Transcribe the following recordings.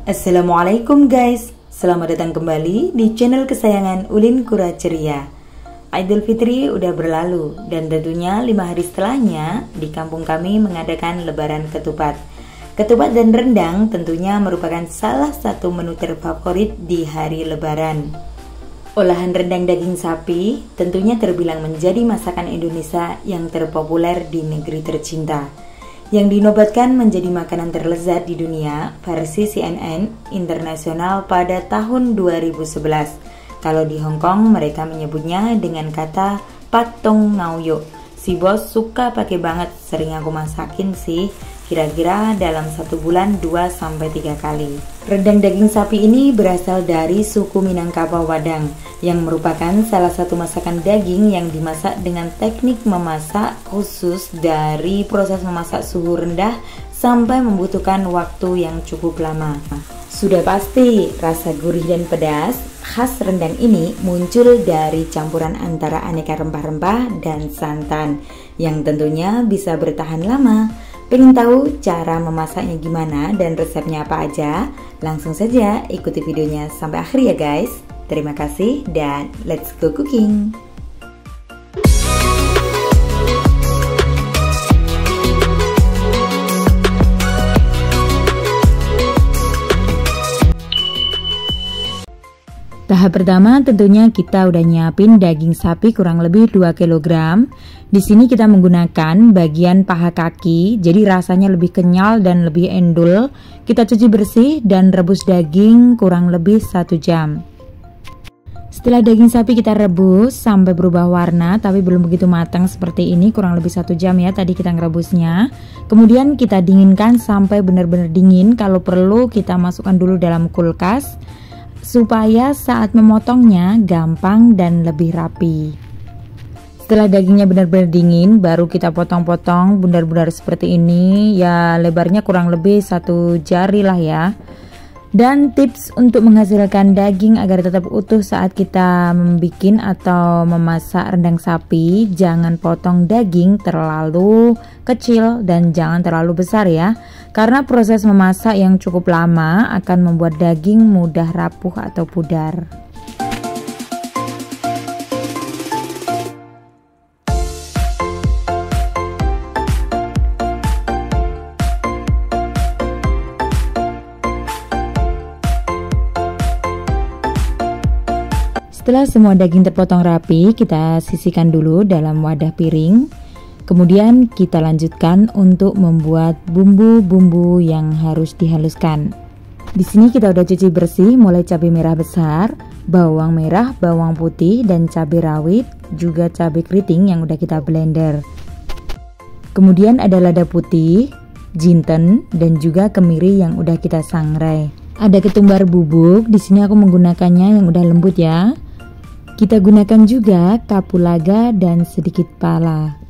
Assalamualaikum guys, selamat datang kembali di channel kesayangan Ulin Kura Ceria. Idul Fitri udah berlalu dan tentunya 5 hari setelahnya di kampung kami mengadakan lebaran ketupat. Ketupat dan rendang tentunya merupakan salah satu menu terfavorit di hari lebaran. Olahan rendang daging sapi tentunya terbilang menjadi masakan Indonesia yang terpopuler di negeri tercinta, yang dinobatkan menjadi makanan terlezat di dunia versi CNN Internasional pada tahun 2011. Kalau di Hong Kong mereka menyebutnya dengan kata Pat Tong Ngau Yo. Si bos suka pakai banget, sering aku masakin sih, kira-kira dalam 1 bulan 2-3 kali. Rendang daging sapi ini berasal dari suku Minangkabau Padang, yang merupakan salah satu masakan daging yang dimasak dengan teknik memasak khusus dari proses memasak suhu rendah sampai membutuhkan waktu yang cukup lama. Sudah pasti rasa gurih dan pedas khas rendang ini muncul dari campuran antara aneka rempah-rempah dan santan yang tentunya bisa bertahan lama. Pengen tahu cara memasaknya gimana dan resepnya apa aja? Langsung saja ikuti videonya sampai akhir ya guys. Terima kasih dan let's go cooking. Tahap pertama tentunya kita udah nyiapin daging sapi kurang lebih 2 kg. Di sini kita menggunakan bagian paha kaki, jadi rasanya lebih kenyal dan lebih endul. Kita cuci bersih dan rebus daging kurang lebih 1 jam. Setelah daging sapi kita rebus sampai berubah warna tapi belum begitu matang seperti ini, kurang lebih 1 jam ya tadi kita ngerebusnya. Kemudian kita dinginkan sampai benar-benar dingin. Kalau perlu kita masukkan dulu dalam kulkas supaya saat memotongnya gampang dan lebih rapi. Setelah dagingnya benar-benar dingin, baru kita potong-potong bundar-bundar seperti ini, ya lebarnya kurang lebih 1 jari lah ya. Dan tips untuk menghasilkan daging agar tetap utuh saat kita membuat atau memasak rendang sapi, jangan potong daging terlalu kecil dan jangan terlalu besar ya, karena proses memasak yang cukup lama akan membuat daging mudah rapuh atau pudar. Setelah semua daging terpotong rapi, kita sisihkan dulu dalam wadah piring. Kemudian kita lanjutkan untuk membuat bumbu-bumbu yang harus dihaluskan. Di sini kita udah cuci bersih mulai cabai merah besar, bawang merah, bawang putih, dan cabai rawit, juga cabai keriting yang udah kita blender. Kemudian ada lada putih, jinten, dan juga kemiri yang udah kita sangrai. Ada ketumbar bubuk, di sini aku menggunakannya yang udah lembut ya. Kita gunakan juga kapulaga dan sedikit pala.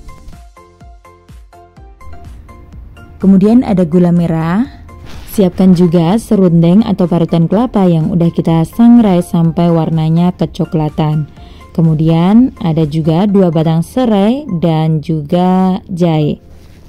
Kemudian ada gula merah. Siapkan juga serundeng atau parutan kelapa yang udah kita sangrai sampai warnanya kecoklatan. Kemudian ada juga 2 batang serai dan juga jahe.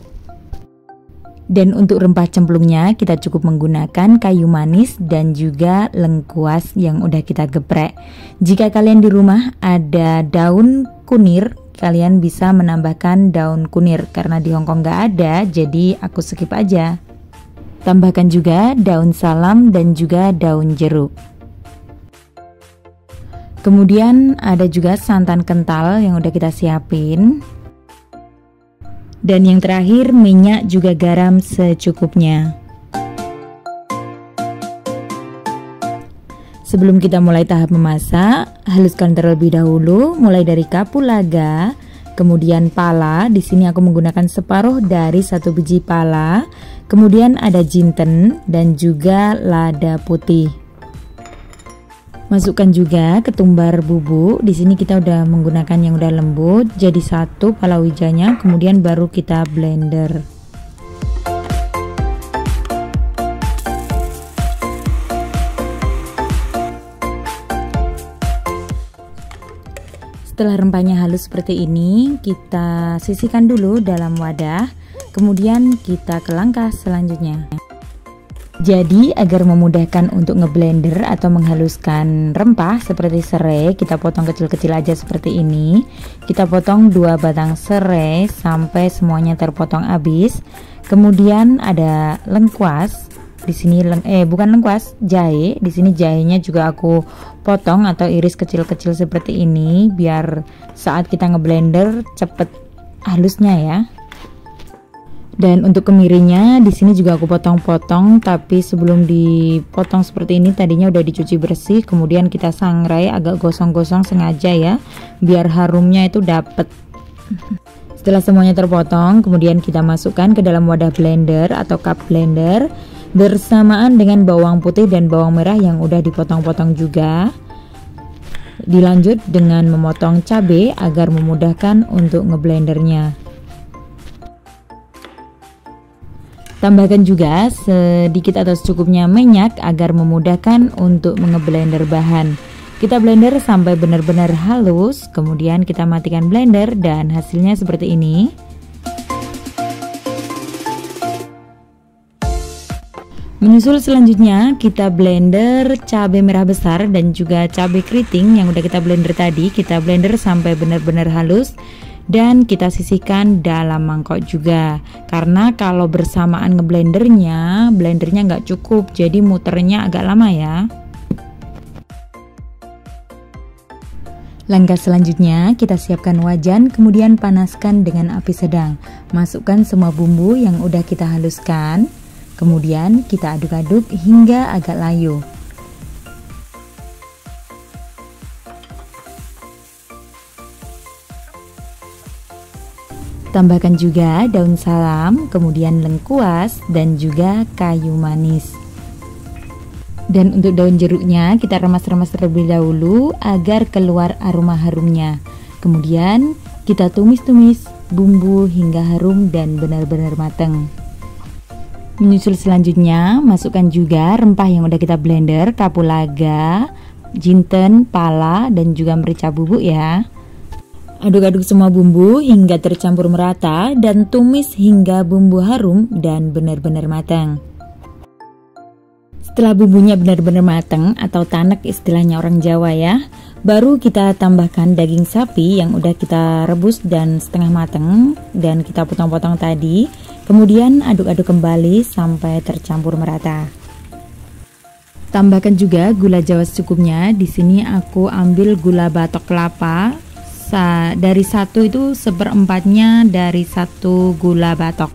Dan untuk rempah cemplungnya kita cukup menggunakan kayu manis dan juga lengkuas yang udah kita geprek. Jika kalian di rumah ada daun kunir, kalian bisa menambahkan daun kunir. Karena di Hongkong nggak ada, jadi aku skip aja. Tambahkan juga daun salam dan juga daun jeruk. Kemudian ada juga santan kental yang udah kita siapin. Dan yang terakhir minyak juga garam secukupnya. Sebelum kita mulai tahap memasak, haluskan terlebih dahulu mulai dari kapulaga, kemudian pala. Di sini aku menggunakan separuh dari 1 biji pala. Kemudian ada jinten dan juga lada putih. Masukkan juga ketumbar bubuk. Di sini kita udah menggunakan yang udah lembut, jadi 1 palawijanya, kemudian baru kita blender. Setelah rempahnya halus seperti ini, kita sisihkan dulu dalam wadah. Kemudian kita ke langkah selanjutnya. Jadi agar memudahkan untuk ngeblender atau menghaluskan rempah seperti serai, kita potong kecil-kecil aja seperti ini. Kita potong 2 batang serai sampai semuanya terpotong habis. Kemudian ada lengkuas. Di sini bukan lengkuas, jahe. Di sini jahenya juga aku potong atau iris kecil-kecil seperti ini biar saat kita ngeblender cepet halusnya ya. Dan untuk kemirinya di sini juga aku potong-potong, tapi sebelum dipotong seperti ini tadinya udah dicuci bersih, kemudian kita sangrai agak gosong-gosong sengaja ya, biar harumnya itu dapet. Setelah semuanya terpotong, kemudian kita masukkan ke dalam wadah blender atau cup blender bersamaan dengan bawang putih dan bawang merah yang udah dipotong-potong juga. Dilanjut dengan memotong cabai agar memudahkan untuk ngeblendernya. Tambahkan juga sedikit atau secukupnya minyak agar memudahkan untuk ngeblender bahan. Kita blender sampai benar-benar halus, kemudian kita matikan blender dan hasilnya seperti ini. Menyusul selanjutnya kita blender cabai merah besar dan juga cabai keriting yang udah kita blender tadi. Kita blender sampai benar-benar halus. Dan kita sisihkan dalam mangkok juga, karena kalau bersamaan ngeblendernya, blendernya nggak cukup, jadi muternya agak lama ya. Langkah selanjutnya kita siapkan wajan, kemudian panaskan dengan api sedang. Masukkan semua bumbu yang udah kita haluskan, kemudian kita aduk-aduk hingga agak layu. Tambahkan juga daun salam, kemudian lengkuas dan juga kayu manis. Dan untuk daun jeruknya kita remas-remas terlebih dahulu agar keluar aroma harumnya. Kemudian kita tumis-tumis bumbu hingga harum dan benar-benar matang. Menyusul selanjutnya masukkan juga rempah yang udah kita blender, kapulaga, jinten, pala dan juga merica bubuk ya. Aduk-aduk semua bumbu hingga tercampur merata dan tumis hingga bumbu harum dan benar-benar matang. Setelah bumbunya benar-benar matang atau tanek istilahnya orang Jawa ya, baru kita tambahkan daging sapi yang udah kita rebus dan setengah matang dan kita potong-potong tadi. Kemudian aduk-aduk kembali sampai tercampur merata. Tambahkan juga gula Jawa secukupnya. Di sini aku ambil gula batok kelapa. Dari 1 itu 1/4-nya dari 1 gula batok.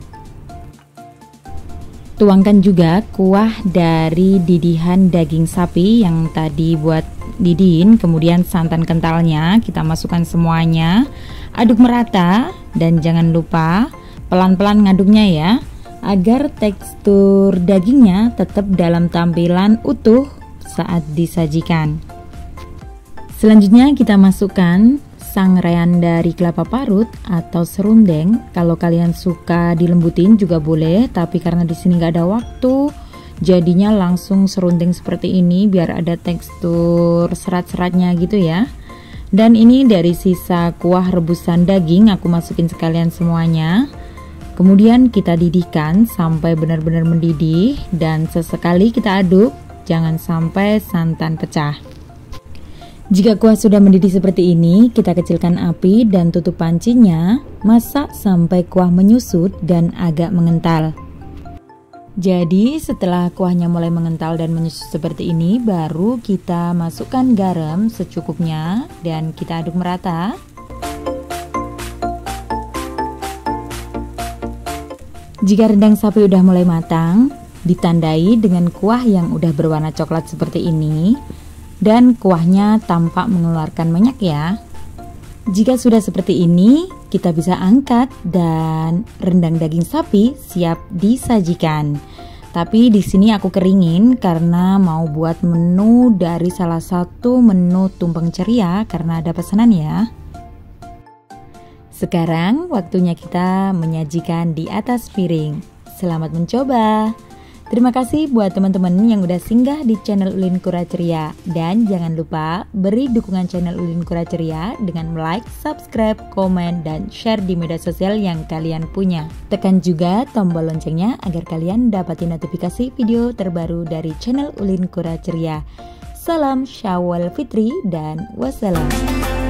Tuangkan juga kuah dari didihan daging sapi yang tadi buat didin, kemudian santan kentalnya kita masukkan semuanya, aduk merata dan jangan lupa pelan-pelan ngaduknya ya, agar tekstur dagingnya tetap dalam tampilan utuh saat disajikan. Selanjutnya kita masukkan sangrean dari kelapa parut atau serundeng. Kalau kalian suka dilembutin juga boleh, tapi karena di sini nggak ada waktu, jadinya langsung serundeng seperti ini biar ada tekstur serat-seratnya gitu ya. Dan ini dari sisa kuah rebusan daging aku masukin sekalian semuanya. Kemudian kita didihkan sampai benar-benar mendidih dan sesekali kita aduk, jangan sampai santan pecah. Jika kuah sudah mendidih seperti ini, kita kecilkan api dan tutup pancinya, masak sampai kuah menyusut dan agak mengental. Jadi setelah kuahnya mulai mengental dan menyusut seperti ini, baru kita masukkan garam secukupnya dan kita aduk merata. Jika rendang sapi udah mulai matang, ditandai dengan kuah yang udah berwarna coklat seperti ini. Dan kuahnya tampak mengeluarkan minyak ya. Jika sudah seperti ini, kita bisa angkat dan rendang daging sapi siap disajikan. Tapi di sini aku keringin karena mau buat menu dari salah satu menu tumpeng ceria karena ada pesanan ya. Sekarang waktunya kita menyajikan di atas piring. Selamat mencoba. Terima kasih buat teman-teman yang udah singgah di channel Ulin Kura Ceria. Dan jangan lupa beri dukungan channel Ulin Kura Ceria dengan like, subscribe, komen, dan share di media sosial yang kalian punya. Tekan juga tombol loncengnya agar kalian dapatin notifikasi video terbaru dari channel Ulin Kura Ceria. Salam Syawal Fitri dan wassalam.